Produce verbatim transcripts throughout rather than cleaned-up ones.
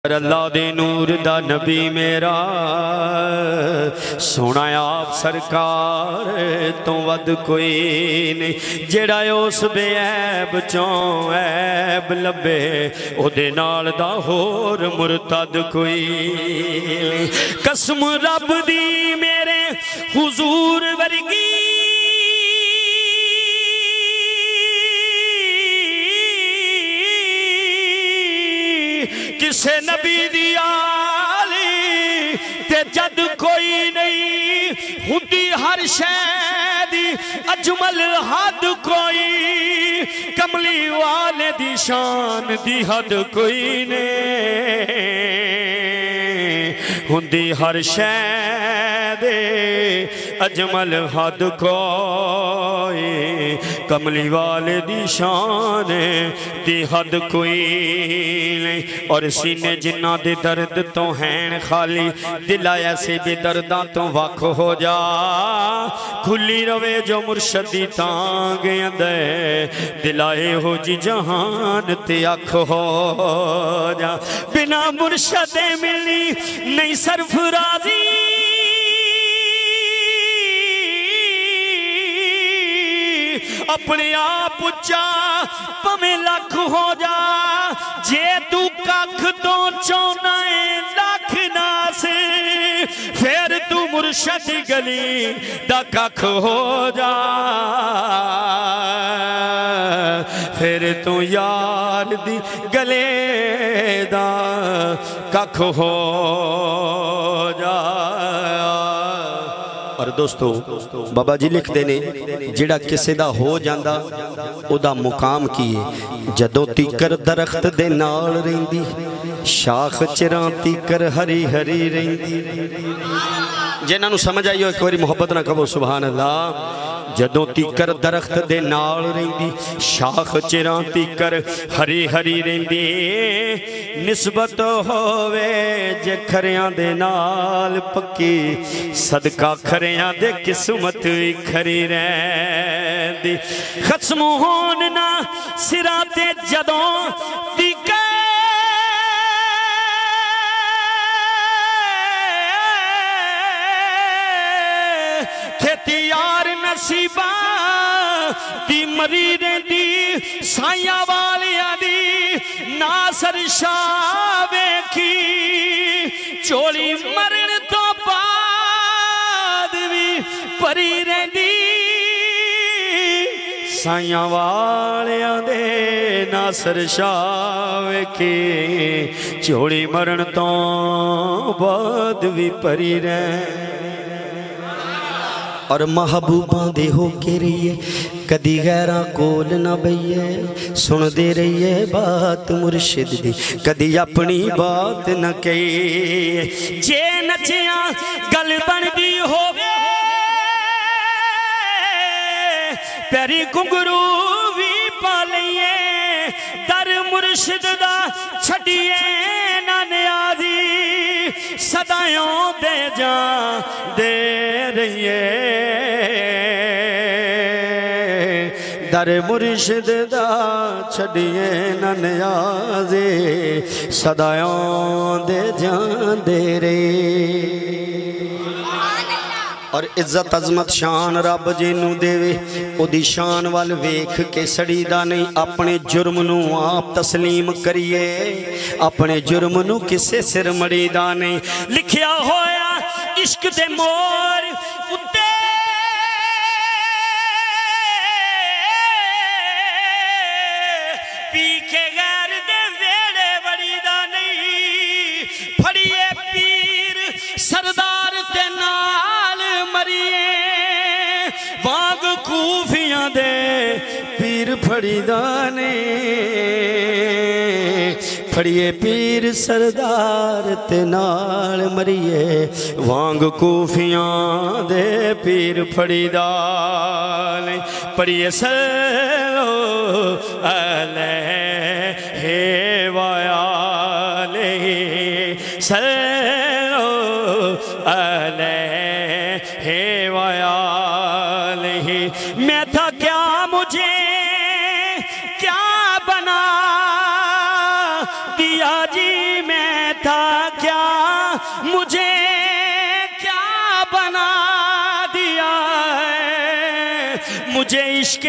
اللہ دے نور دا نبی میرا سونا آپ سرکار تو ود کوئی نہیں جڑا اس بے عیب چوں عیب لبے او دے نال دا ہور مرتد کوئی نہیں قسم رب دی میرے حضور ورگی کسے نبی دی آلی تے جد کوئی نہیں ہندی ہر شہدی اجمل حد کوئی کملی والے دی شان دی حد کوئی نہیں ہندی ہر شہدی اجمل حد کوئی کملی والے دی شان دی حد کوئی نہیں اور سینے جنہ دے درد تو ہیں خالی دل ایسے بھی درداں تو وقت ہو جا کھلی روے جو مرشدی تانگیں دے دل آئے ہو جی جہان تے اکھ ہو جا بنا مرشد ملی نہیں صرف راضی اپنے آپ اچھا پمیں لکھ ہو جا جے تو ککھ تو چونائیں لکھ ناسے پھر تو مرشد گلی دا ککھ ہو جا پھر تو یار دی گلے دا ککھ ہو جا اور دوستو بابا جی لکھ دینے جڑا کسے دا ہو جاندہ او دا مقام کیے جدوں تیکر درخت دے نال رہندی شاخ چران تیکر ہری ہری رہندی جنہاں نو سمجھ آئیو ایک واری محبت نہ کہو سبحان اللہ جدوں تیکر درخت دے نال رہندی شاخ چران تیکر ہری ہری رہندی نسبت ہووے جے کھریاں دے نال پکی صدقہ کھریاں دے قسمت کھری رہندی ختم ہوننا سراتے جدوں تیکر کھیتیار نصیبہ دی مریریں دی سائیاں والیاں دی ناصر شاوے کی چولی مرن تو بعد بھی پریریں دی سائیاں والیاں دے ناصر شاوے کی چولی مرن تو بعد بھی پریریں اور محبوباں دے ہو کے رہیے کدی غیرہ کول نہ بھئیے سن دے رہیے بات مرشد دی کدی اپنی بات نہ کہیے جے نچیاں گل بن دی ہوگے پیری کنگرو بھی پالئیے در مرشد دا چھڑیے نہ نیازی صدایوں دے جان دے رہیے در مرشد دا چھڑیے نہ نیازی صدایوں دے جان دے رہیے اور عزت عظمت شان رب جینو دے وے او دی شان وال ویکھ کے سڑی دا نہیں اپنے جرم نو آپ تسلیم کریے اپنے جرم نو کسے سر مڑی دا نہیں لکھیا ہویا عشق دے مور اتے پی کے غیر دے ویڑے وڑی دا نہیں پھڑیے پیر سردار تے نال مریے وانگ کوفیاں دے پیر پھڑی دانے پھڑیے پیر سردار تے نال مریے وانگ کوفیاں دے پیر پھڑی دانے پڑھیے سلو علیہ وآلہ سلو علیہ وآلہ میں تھا کیا مجھے کیا بنا دیا جی میں مجھے کیا بنا دیا ہے، مجھے عشق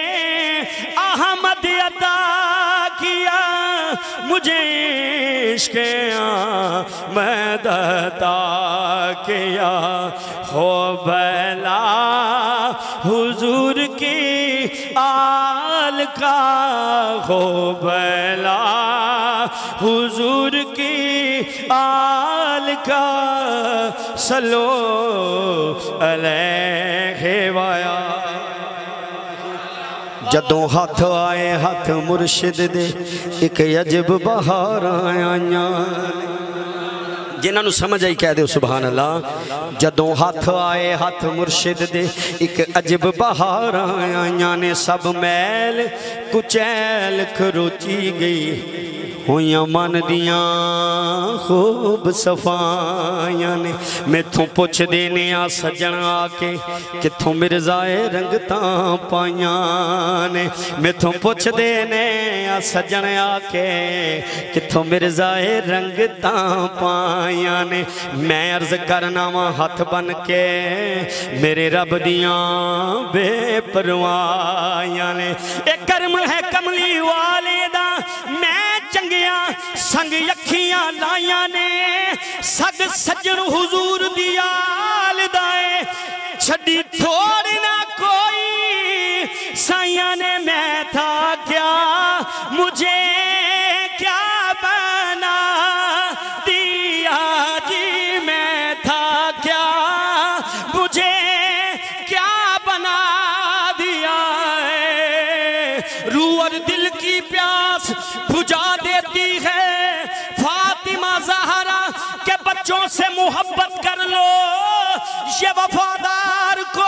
احمد عطا کیا، مجھے عشق احمد عطا کیا، ہو بلا حضور کی آل کا، ہو بلا حضور کی آل کا، صلو علیہ وآلہ۔ جدوں ہاتھ آئے ہاتھ مرشد دے، ایک عجب بہار آیاں، جنہاں نو سمجھ آئی کہہ دے سبحان اللہ۔ جدوں ہاتھ آئے ہاتھ مرشد دے، ایک عجب بہار آیاں نے، سب میل کچیل کھروچی گئی، ہویاں من دیاں خوب صفائیاں نے، میں تھوں پوچھ دینے آ سجن آکے، کتھوں مرزائے رنگتاں پائیاں نے، میں تھوں پوچھ دینے آ سجن آکے، کتھوں مرزائے رنگتاں پائیاں نے، میں عرض کرنا وہاں ہاتھ بن کے، میرے رب دیاں بے پروائیاں نے، ایک کرم ہے کملی والے دا، میں چنگیاں سنگ یکھیاں لائیاں نے، سگ سجن حضور دیا لدائے، چھڑی تھوڑی نہ کوئی سائیاں نے، میں تھا کیا مجھے کیا بنا دیا جی، میں تھا کیا مجھے کیا بنا دیا ہے، روح اور دل کی پیاس بجھا دیتی ہے فاطمہ زہرا کے بچوں سے محبت کر لو، یہ وفادار کو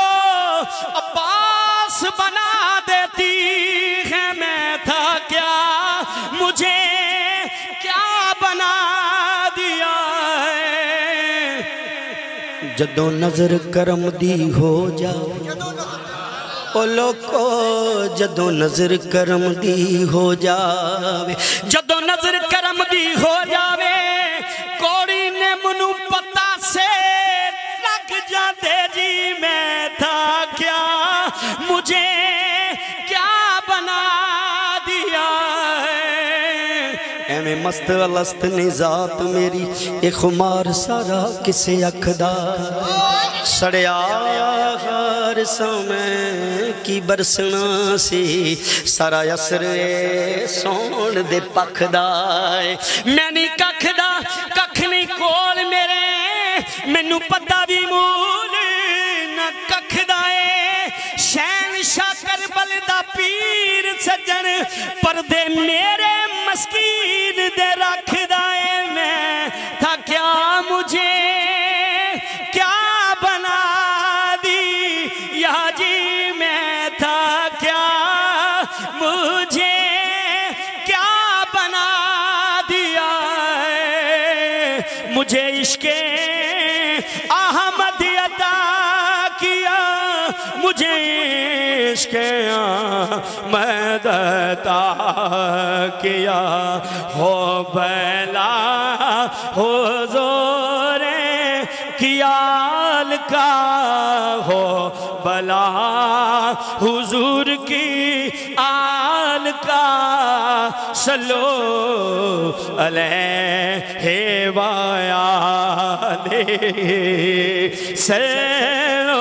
عباس بنا دیتی ہے، میں تھا کیا مجھے کیا بنا دیا ہے، جدوں نظر کرم دی ہو جائے، او لوکو جدوں نظر کرم دی ہو جاوے، جدوں نظر کرم دی ہو جاوے، کوڑی نے منو پتا سے لگ جاتے جی، میں تھا کیا مجھے کیا بنا دیا ہے، اے میں مست الست نے ذات میری، اے خمار سارا کسے اکھدا، سڑیا غار سامیں کی برسنا سی، سارا یسر سون دے پکھ دائے، میں نہیں ککھ دا ککھ نہیں کول میرے، میں نو پتہ بھی مول نہ ککھ دائے، شہنشاہ کربل دا پیر سجن، پردے میرے مسکین دے رکھ دائے، میں تھا کیا مجھے کیا بنا دی یا جی، میں تھا کیا مجھے کیا بنا دیا ہے، مجھے عشق احمد عطا کیا، مجھے عشق احمد عطا کیا، ہو بلا حضور کی آل کا، ہو بلا حضور کی آل کا، صلو علیہ وآلہ، صلو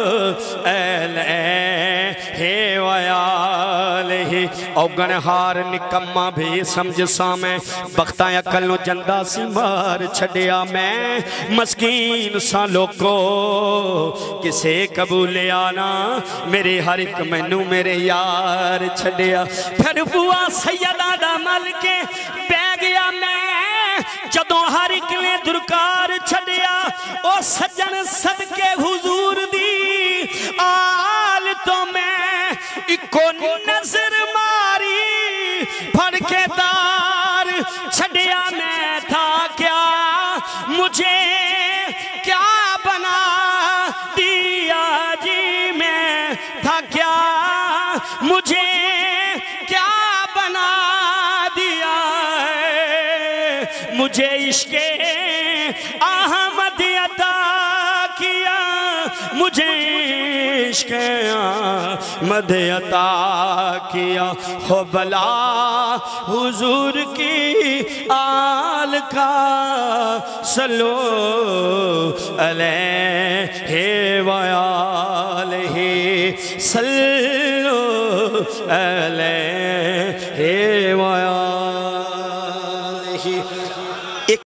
علیہ وآلہ، اوگنہار نکمہ بھی سمجھ سامیں، بختہ عقل نو جندہ سی مار چھڑیا، میں مسکین سا لوکو کسے قبول آنا، میرے ہر ایک مینو میرے یار چھڑیا، پھر بوا سیدہ دا مل کے بے گیا میں، جدوں ہر ایک نے درکار چھڑیا، او سجن صدقے حضور دی آل تو میں اکو نظر ماری، پھڑ کے دار چھڑیا، میں تھا کیا مجھے کیا بنا دیا جی، میں تھا کیا مجھے کیا بنا دیا ہے، مجھے عشق احمد عطا کیا مجھے عشق احمد عطا کیا ہو بلا حضور کی آل کا صلو علیہ وآلہ صلو علیہ وآلہ